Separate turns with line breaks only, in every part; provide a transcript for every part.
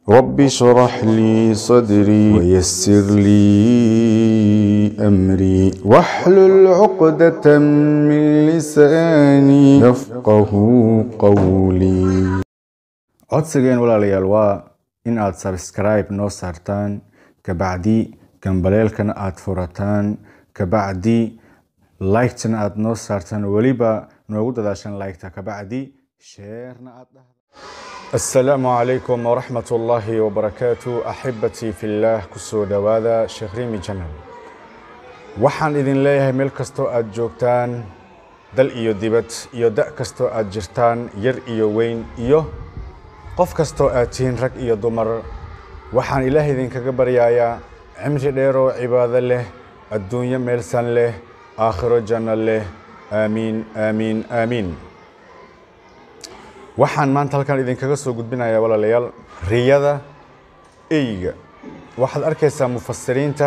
رب اشرح لي صدري ويسر لي أمري واحلل عقدة من لساني يفقه قولي. codsigeen walaalayaal waa in aad subscribe noo saartaan kabacdi gambaleelkana aad furataan kabacdi like-tana aad noo saartaan waliba noogu dadaashan like-ta kabacdi share-na aad dhahdo. السلام عليكم ورحمة الله وبركاته أحبتي في الله كسو دوادا شيخ ريمي جنال waxaan idin leeyahay meel kasto aad joogtaan dal iyo dibad iyo da kasto aad jirtaan yar iyo weyn iyo qof kasto aad tihiin rag iyo dumar waxaan ilaahay idinkaga baryayaa cimri dheer oo cibaado leh adduunyo meelsan leh aakhiro janno leh aamiin aamiin aamiin. waxaan maanta halkan idinkaga soo gudbinayaa walaalayaal riyada eyga. waxaad arkaysaa mufassiriinta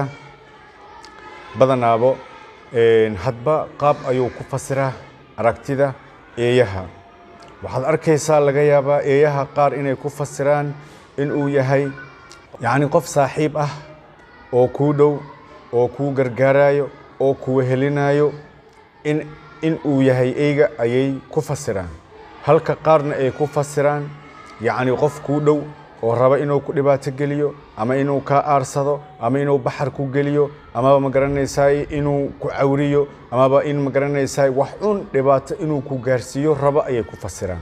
badanaabo hadba qaab ayuu ku fasiraa aragtida eeyaha. waxaad arkaysaa laga yaabaa eeyaha qaar inay ku fasiraan in uu yahay yacni qof saaxiib ah oo kuu dhow oo kuu gargaarayo oo kuu helinayo in uu yahay eyga ayay ku fasiraan. halka qaarna ay ku fasiraan yacni qof kuu dhow oo raba inuu ku dhibaato geliyo ama inuu ka aarsado ama inuu baxar ku geliyo ama ma garanaysaa inuu ku cawriyo ama in ma garanaysaa wax un dhibaato inuu ku gaarsiiyo raba ayay ku fasiraan.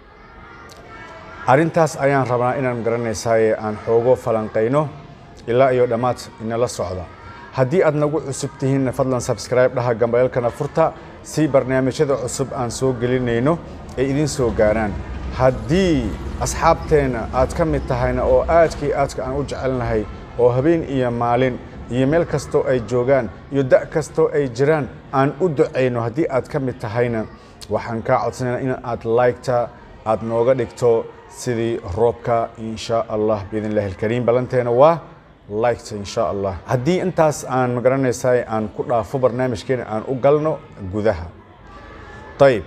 arintaas ayaan rabnaa inaan garanaysaa aan xoogo falanqeyno ilaa iyo dhamaad inala socda. haddii aad nagu cusub tihiin fadlan subscribe dhaha gambaleelkana furta si barnaamijyada cusub aan soo gelinayno ay idin soo gaaraan. haddii asxaabteena aad ka mid tahayna oo aadkii aadka aan u jecelnahay oo habeen iyo maalin iyo meel kastoo ay joogaan iyo da' kastoo ay jiraan aan u ducayno haddii aad ka mid tahayna waxaan kaa codsanaynaa in aad like-ta aad nooga dhigto sidii roobka insha allah biidn illaahi alkariim. balanteena waa like-ta insha allah. haddii intaas aan ma garanaysaa aan ku dhaafo barnaamijkeena aan u galno gudaha. ayib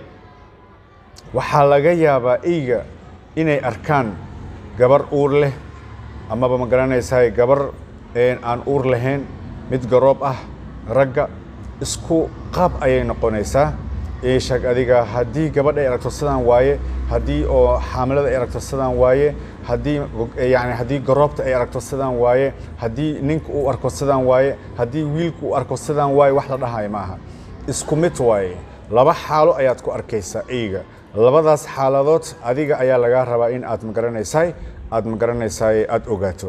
waxaa laga yaabaa eyga inay arkaan gabar uur leh amaba ma garanaysaa gabar aan uur lahayn mid garoob ah ragga isku qaab ayay noqonaysaa. sheeg adiga haddii gabadh ay aragto sidaan waaye haddii oo xaamilada ay aragto sidaan waaye haddii yani haddii garoobta ay aragto sidaan waaye haddii ninka uu arko sidaan waaye haddii wiilku uu arko sidaan waaye wax la dhahayo maaha isku mid waaye. laba xaalo ayaad ku arkaysaa eyga. labadaas xaaladood adiga ayaa laga rabaa in aad ma garanaysaa aad ogaato.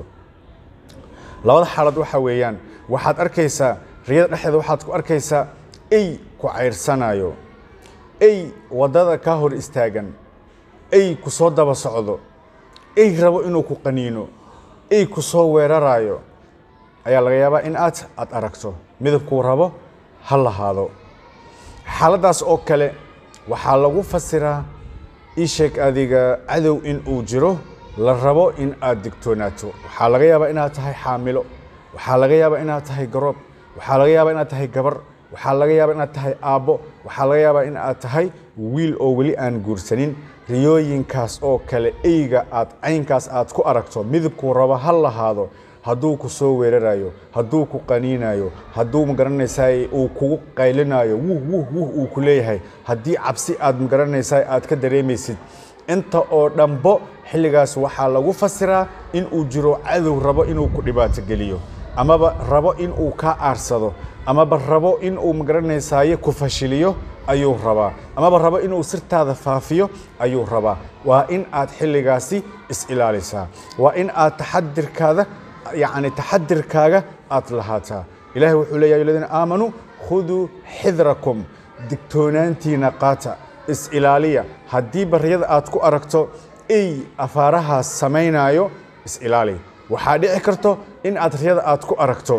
labada xaalad waxa weeyaan waxaad arkaysaa riyada dhexdeeda waxaad ku arkaysaa ey ku ceyrsanayo ey wadada ka hor istaagan ey ku soo daba socdo ey rabo inuu ku qaniino ey ku soo weerarayo ayaa laga yaabaa in aad aragto midabkuu rabo ha lahaado. xaaladaas oo kale waxaa lagu fasiraa sheeg adiga cadow in uu jiro la rabo in aad digtoonaato. waxaa laga yaabaa inaad tahay xaamilo waxaa laga yaabaa inaad tahay garoob waxaa laga yaabaa inaad tahay gabar waxaa laga yaabaa inaad tahay aabbo waxaa laga yaabaa in aad tahay wiil oo weli aan guursanin. riyooyinkaas oo kale eyga aad caynkaas aad ku aragto midabkuu rabo ha lahaado hadduu ku soo weerarayo hadduu ku qaniinayo hadduu ma garanaysaa uu kugu qaylinayo uu ku leeyahay haddii cabsi aad ma garanaysaa aad ka dareemaysid inta oo dhanbo xilligaas waxaa lagu fasiraa in uu jiro cadow rabo inuu ku dhibaato geliyo amaba rabo in uu ka aarsado amaba rabo in uu ma garanaysaa ku fashiliyo ayuu rabaa amaba rabo inuu sirtaada faafiyo ayuu rabaa. waa in aad xilligaasi is ilaalisaa waa in aad taxadirkaada يعني تحدركاغا أطلعتها. إلهي وحولي الذين آمنوا خذوا حذركم دكتونانتي نقاتا إسئلالية هدي بريض آتكو أركتو أي أفارها سمينايو إسئلالي وحادي أكرتو إن أتريض آتكو أركتو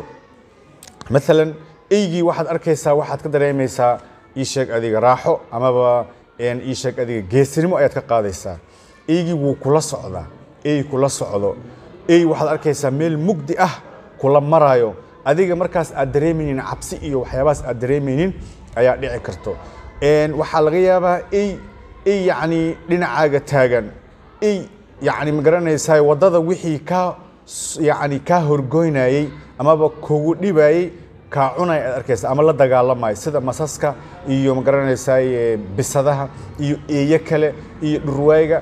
مثلا إيجي واحد أركيسا واحد كدر يميسا إيشيك أديك راحو أما با إن إيشيك أديك جيسرمو أياتك قاديسا إيجي وكلا صعدا إي كلا صعدو ey waxaad arkaysaa meel mugdi ah kula marayo adiga markaas aad dareemaynin cabsi iyo waxyaabaas aad dareemaynin ayaa dhici karto. waxaa laga yaabaa ey yani dhinacaaga taagan ey يعني مقرنيساي wadada wixii ka يعني ka horgoynayay amaba kugu dhibayay ka cunay arkaysa ama la dagaalamay sida masaska iyo maqranaysay bisadaha iyo eeyo kale iyo dhurwayga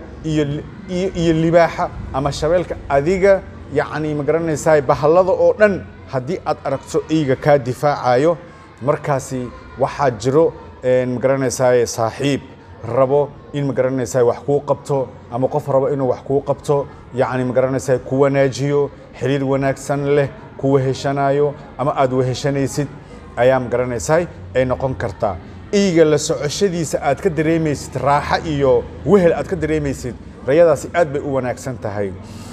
iyo libaaxa ama shabeelka adiga يعني مقرنيساي bahalada oo dhan hadii aad aragto eeyga ka difaacayo markaasi waxa jiro مقرنيساي saaxiib rabo in مقرنيساي wax ku qabto ama qof rabo inuu wax ku qabto يعني مقرنيساي ku wanaajiyo xiriir wanaagsan leh ku heshanayo ama aad weheshanaysid ayaa مقرنيساي ay noqon kartaa eeyga la socoshadiisa aad ka dareemaysid raaxa iyo wehel aad ka dareemaysid rayadaasi aad bay u wanaagsan tahay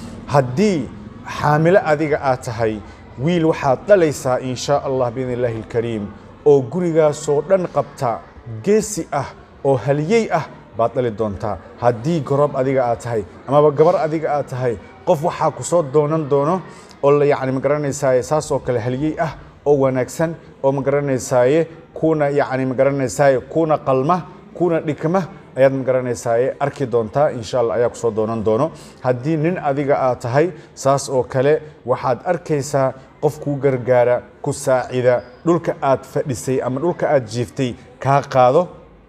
hadii حاملة أديك آتهاي ويل واحد ليس إن شاء الله بإذن الله الكريم أو جريجا صورن قبتا جيسي أو هليي باطل الدونتا هدي جرب أديك آتهاي أما بجبر أديك آتهاي قف واحد كصوت دونو ولا يعني مقرن ساي ساس أو كل هليي أو ونكسن أو مقرن ساي كونا يعني مقرن ساي كونا قلمة كونا دكمة ayaad magaranaysaa arki doontaa insha Allah ayaa ku soo doono hadii nin adiga aad tahay saas oo kale waxaad arkaysaa qof ku gargaara ku saacida dhulka aad fadhisay ama dhulka aad jiiftay ka qaado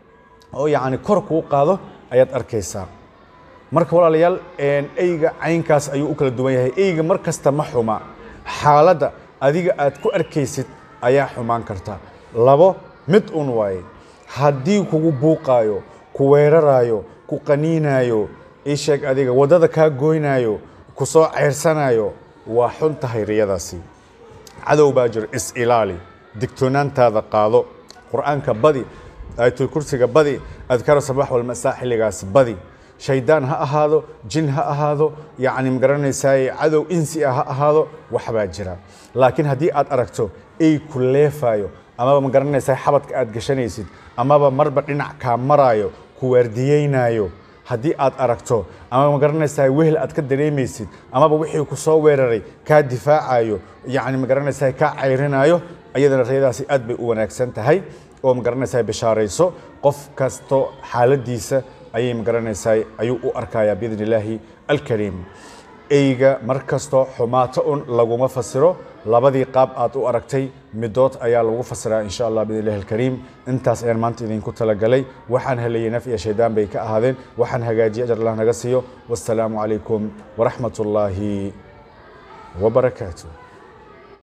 oo yaani kor ku qaado ayaad arkaysaa marka walaalayaal eeyga caynkaas ayuu u kala duwan yahay eeyga markasta ma xuma xaaladda adiga aad ku arkaysid ayaa xumaan karta labo mid un way hadii kugu buuqaayo ku weerarayo ku qaniinayo isheeg adiga wadada ka gooynayo ku soo ceersanayo waa xun tahay riyadaasi cadow baajir is ilaali digtoonaantaada qaado quraanka badi ayatul kursiga badi adkar sabax wal masaa xiligaas badi shaydaan ha ahaado jin ha ahaado yaani magaranaysaa cadow insi ha ahaado waxba jira laakiin hadii aad aragto ay ku leefayo ama magaranaysaa xabadka aad gashanaysid ama marba dhinac ka marayo ku wardiyaynayo hadii aad aragto ama magaranaysaa wehel aad ka dareemaysid ama wixii ku soo weeraray ka difaacayo yaani magaranaysaa ka cayrinayo ayadana rayadaasi aad bay u wanaagsan tahay oo magaranaysaa bishaarayso qof kasto xaaladiisa ayay magaranaysaa ayuu u arkaya biidnillaahi alkariim eeyga markasto xumaato laguma fasiro labadii qaab aad u aragtay midood ayaa lagu fasiraa insha Allah biidnillaahi alkariim intaas ayaan maanta idinku talagalay waxaan helayay naf iyo shaydaan bay ka ahaadeen waxaan hagaajiyay ajar Allah naga siiyo wassalaamu calaykum wa rahmatullaahi wa barakaatuh